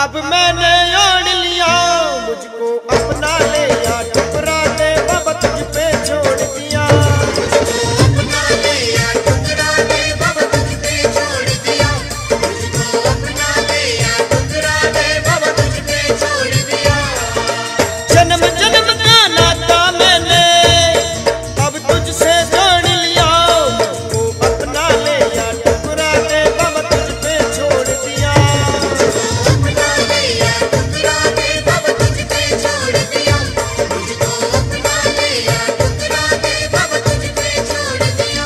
अब मैंने ओढ़ लिया मुझको अपना ले या ठुकरा दे बाबा तुझ पे छोड़ दिया। अपना ले या ठुकरा दे बाबा तुझ पे छोड़ दिया। मुझको अपना ले या ठुकरा दे बाबा तुझ पे छोड़ दिया। जन्म जन्म का नाता मैंने अब तुझसे जोड़ लिया मुझको अपना ले या ठुकरा दे बाबा तुझ पे छोड़ दिया। अपना ले या ठुकरा दे बाबा तुझ पे छोड़ दिया। मुझको अपना ले या ठुकरा दे बाबा तुझ पे छोड़ दिया।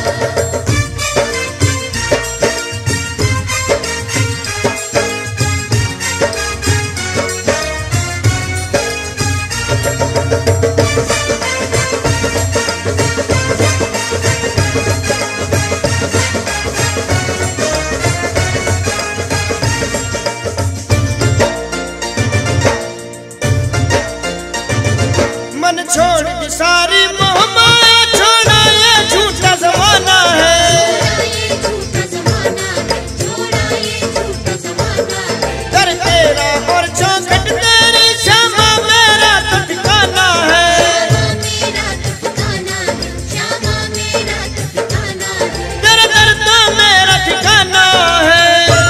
मन छोड़ दी सारी मोह माया छोड़ा ये झूठा जमाना है। छोड़ा ये झूठा जमाना है। कर तेरा और चौखट तेरी क्षमा मेरा तो ठिकाना है। मेरा तो ठिकाना है। श्यामा मेरा तो ठिकाना है। तेरा दर्द तो मेरा ठिकाना है।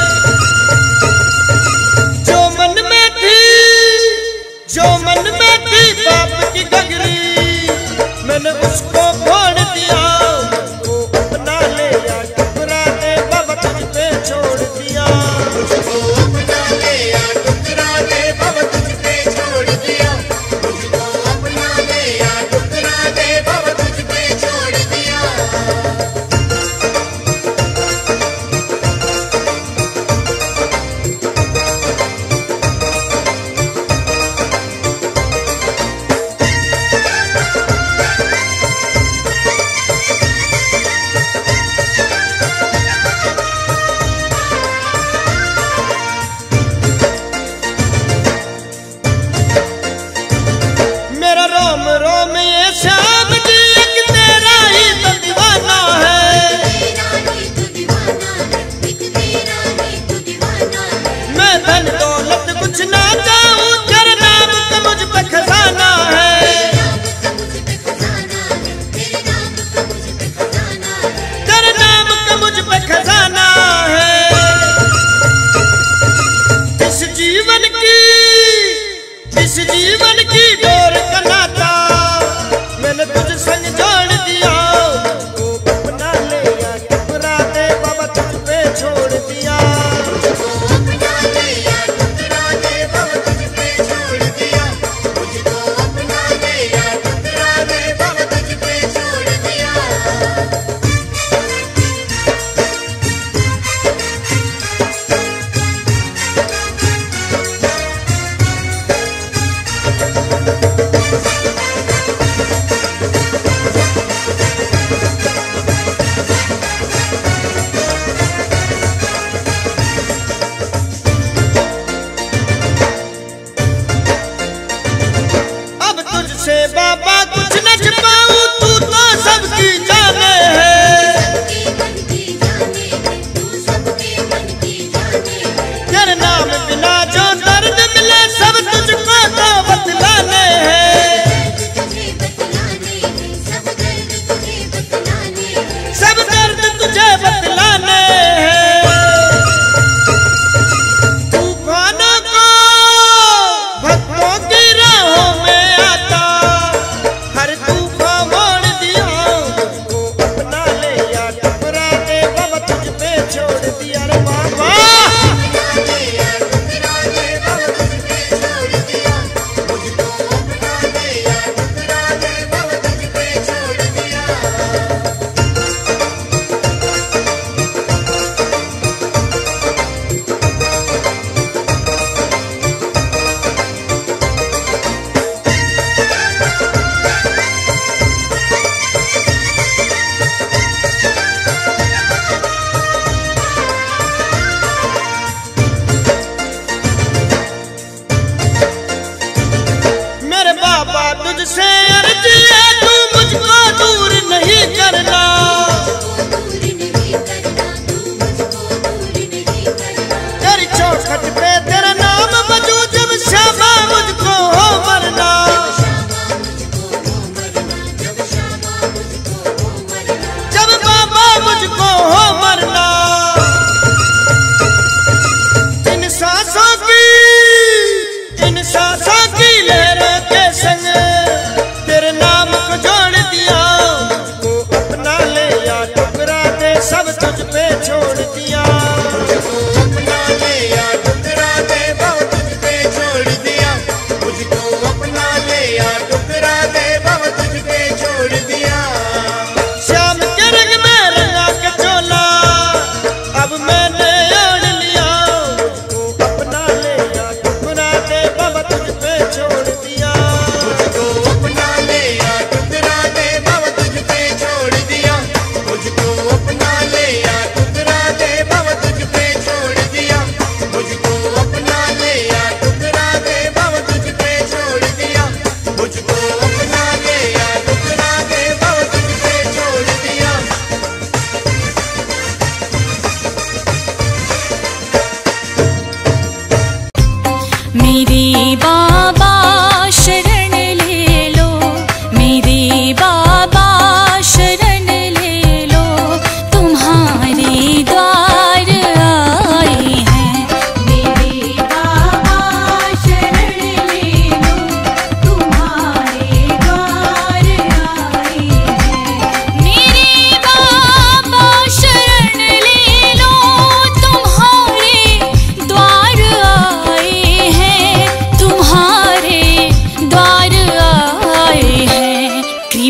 जो मन में थी पाप की गगरी मैंने उसको फोड़ दिया। मुझको अपना ले या ठुकरा दे बाबा तुझ पे छोड़ दिया। मुझको अपना ले या ठुकरा दे बाबा तुझ पे छोड़ दिया। मुझको अपना ले या ठुकरा दे बाबा तुझ पे छोड़ दिया। मेरा रोम रोम ये श्याम जी एक तेरा ही तो दीवाना है। तेरा ही तो दीवाना है। एक तेरा ही तो दीवाना है। मैं धन दौलत कुछ ना चाहूं तेरे नाम का मुझ पे खजाना है। तेरे नाम का मुझ पे खजाना है। तेरे नाम का मुझ पे खजाना है। इस जीवन की डोर का नाता मैंने तुझ संग जोड़ दिया। मुझको अपना ले या ठुकरा दे बाबा तुझ पे छोड़ दिया। मुझको अपना ले या ठुकरा दे बाबा तुझ पे छोड़ दिया। मुझको अपना ले या ठुकरा दे बाबा तुझ पे छोड़ दिया। अब तुझसे बाबा कुछ न छिपाऊं तू तो सबकी जाने है। सबके मन की जाने है। तू सबके मन की जाने है। तेरे नाम बिना जो दर्द मिले सब तुझको तो बतलाने हैं। तुझे बतलाने है। सब दर्द तुझे बतलाने है। सब दर्द तुझे बतलाने हैं। तूफानों को भक्तों की राहों में आता हर तूफान मोड़ दिया। मुझको अपना ले या ठुकरा दे बाबा तुझ पे छोड़ दिया। रे बाबा अपना ले या ठुकरा दे बाबा तुझ पे छोड़ दिया। मुझको अपना ले या ठुकरा दे बाबा तुझ पे छोड़ दिया। मेरे बाबा तुझसे अर्जी है तू मुझको दूर नहीं करना। दूर नहीं करना। तू मुझको दूर नहीं करना। तेरी चौखट पे तेरा नाम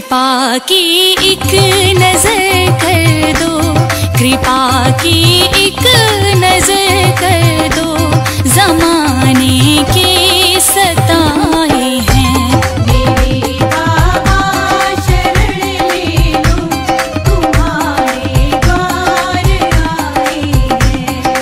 कृपा की एक नजर कर दो, कृपा की एक नजर कर दो, जमाने के सताए हैं। मेरे बाबा शरण ले लो, तुम्हारे द्वार आए हैं।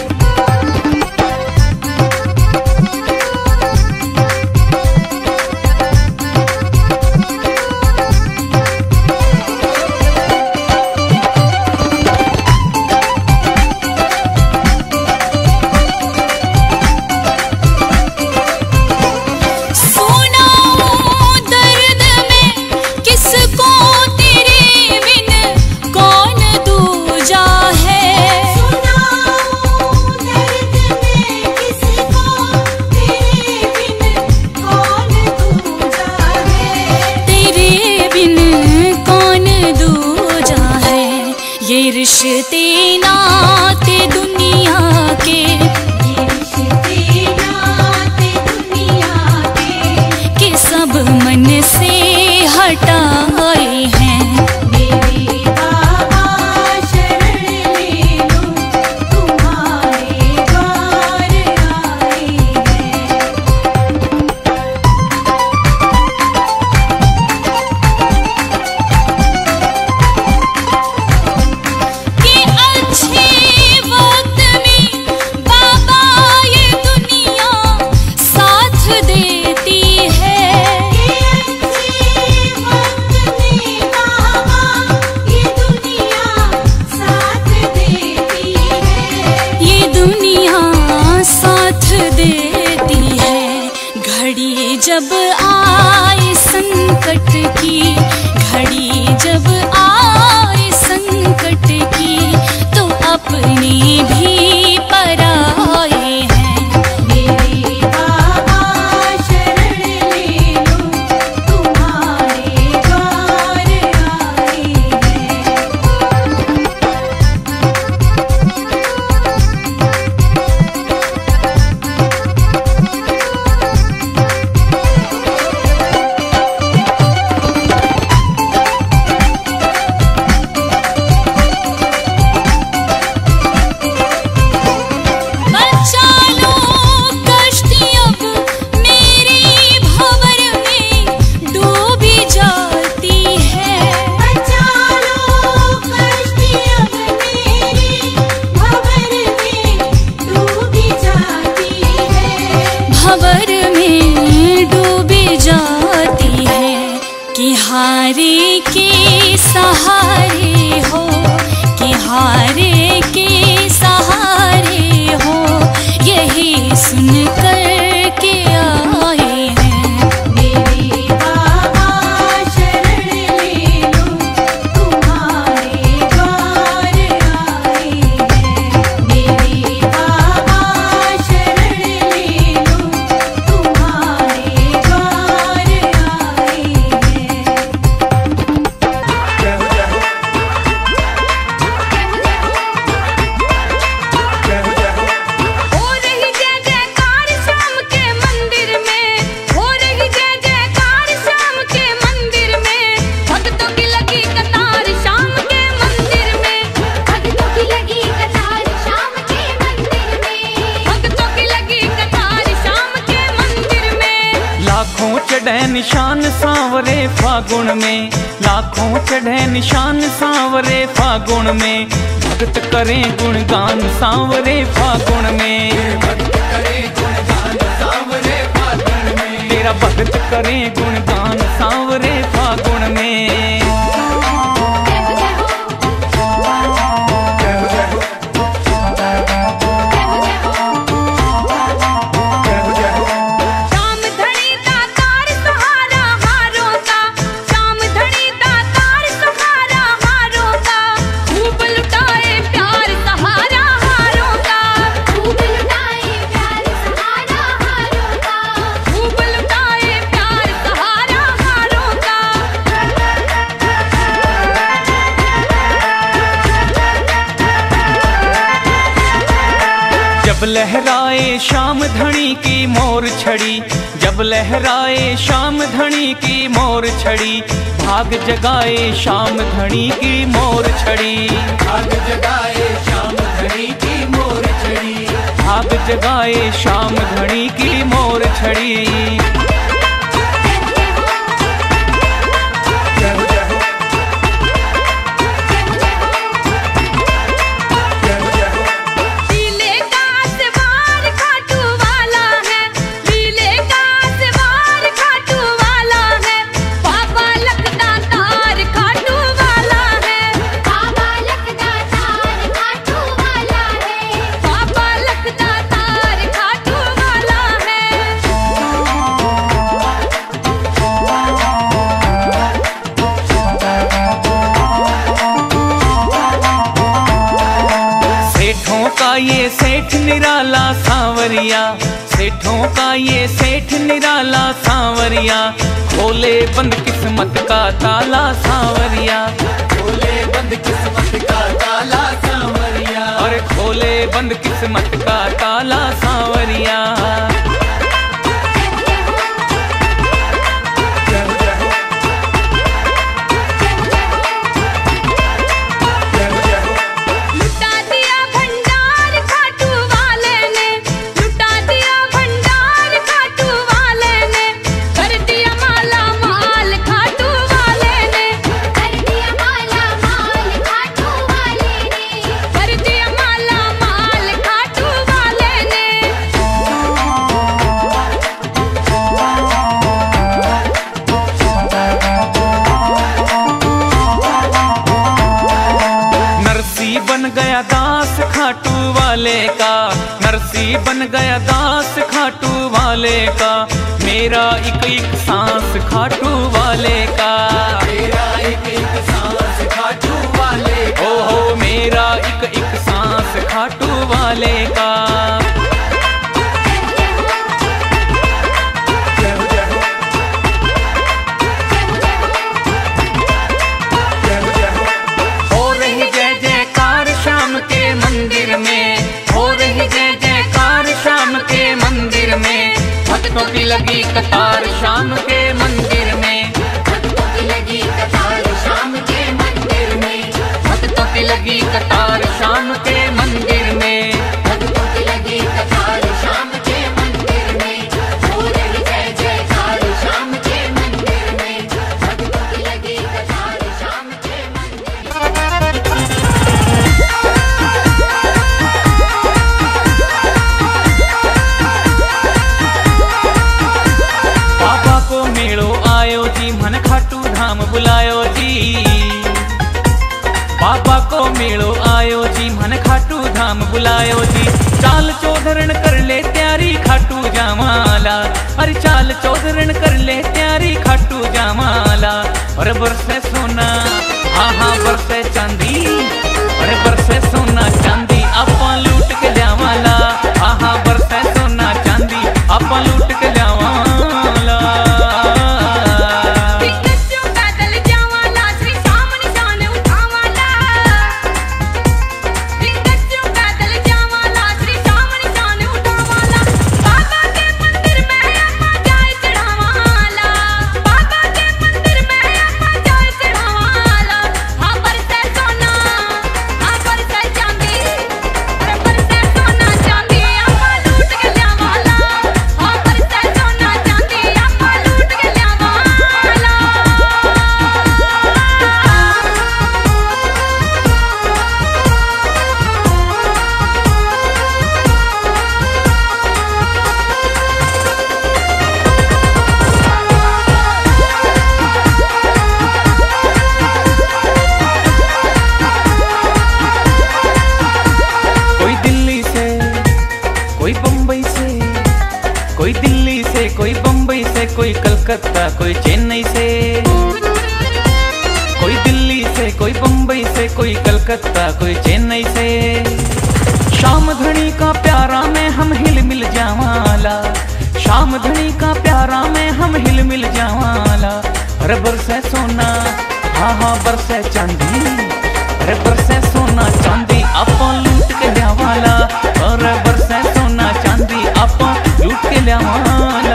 रिश्ते नाते दुनिया के, ये रिश्ते नाते दुनिया के सब मन से हटाए हैं। मेरे बाबा शरण ले लो, तुम्हारे द्वार आए हैं। जब आए संकट की घड़ी, जब आए संकट की, तो अपने भी पराए हैं। मेरे बाबा शरण ले लो, तुम्हारे द्वार आए हैं। हारे के सहारे हो, कि हारे के सहारे हो, यही सुन कर के आए हैं। मेरे बाबा शरण ले लो, तुम्हारे द्वार आए हैं। मेरे बाबा शरण ले लो, तुम्हारे द्वार आए हैं। चढ़े निशान सांवरे फागुन में, लाखों चढ़े निशान सांवरे फागुन में, भगत करें गुणगान सांवरे फागुन में। तेरा भगत करें गुणगान सांवरे फागुन में। जब लहराए शाम धनी की मोर छड़ी, जब लहराए शाम धनी की मोर छड़ी, भाग जगाए शाम धनी की मोर छड़ी, भाग जगाए शाम धनी की मोर छड़ी, भाग जगाए शाम धनी की मोर छड़ी। ये सेठ निराला सांवरिया, सेठों का ये सेठ निराला सांवरिया, खोले बंद किस्मत का ताला सांवरिया, खोले बंद किस्मत का ताला सांवरिया, और खोले बंद किस्मत का ताला सांवरिया। बन गया दास खाटू वाले का, नरसी बन गया दास खाटू वाले का, मेरा एक एक सांस खाटू वाले का, मेरा एक एक सांस खाटू वाले का, ओ हो मेरा एक एक सांस खाटू वाले का। भक्तों की लगी कतार शाम के मंदिर में, भक्तों की लगी कतार शाम के मंदिर में, भक्तों की लगी कतार शाम के मंदिर में, भक्तों की लगी कतार शाम के मंदिर में, हो रही जय जयकार शाम के मंदिर में, भक्तों की लगी कतार शाम के मंदिर में। मन खाटू धाम बुलायो जी, बाबा को मेलो आयो जी, मन खाटू धाम बुलायो जी, चाल चौधरण कर ले तैयारी खाटू जामाला, अरे चाल चौधरण कर ले तैयारी खाटू जामाला, और बरसे सोना हाँ हाँ बरसे चांदी, अरे बरसे सोना चांदी आपा लूट के जावाला, हाँ हाँ बरसे सोना चांदी आपा लूट के जावाला। कोई दिल्ली से, कोई बम्बई से, कोई कलकत्ता, कोई चेन्नई से, कोई दिल्ली से, कोई बम्बई से, कोई कलकत्ता, कोई चेन्नई से, शाम धनी का प्यारा में हम हिल मिल जावाला, शाम धनी का प्यारा में हम हिल मिल जावाला, अरे बरसे सोना हाँ हाँ बरसे चांदी, अरे बरसे सोना चांदी आपा लूट के ल्यावाला, अरे बरसे सोना चांदी आपा लूट के ल्यावाला।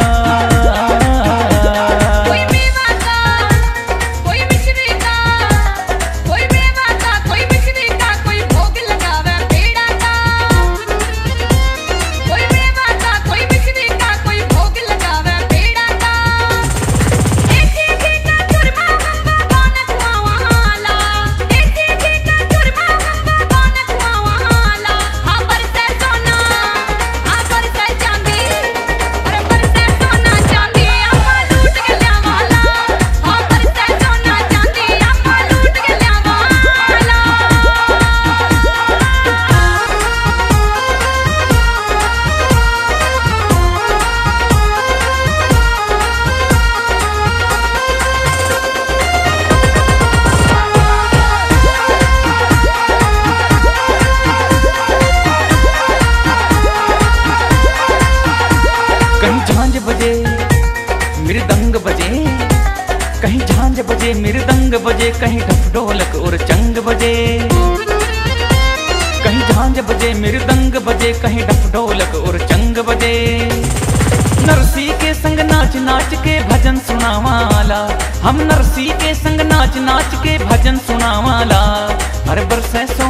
मृदंग बजे, कहीं झांझ बजे मृदंग बजे, कहीं ढप ढोलक और चंग बजे, कहीं झांझ बजे मृदंग बजे, कहीं ढप ढोलक और चंग बजे। नरसी के संग नाच नाच के भजन सुनावाला, हम नरसी के संग नाच नाच के भजन सुनावाला। हर बरसे